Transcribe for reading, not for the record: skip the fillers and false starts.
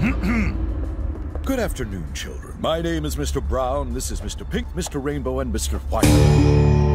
Good afternoon, children. My name is Mr. Brown, this is Mr. Pink, Mr. Rainbow, and Mr. White.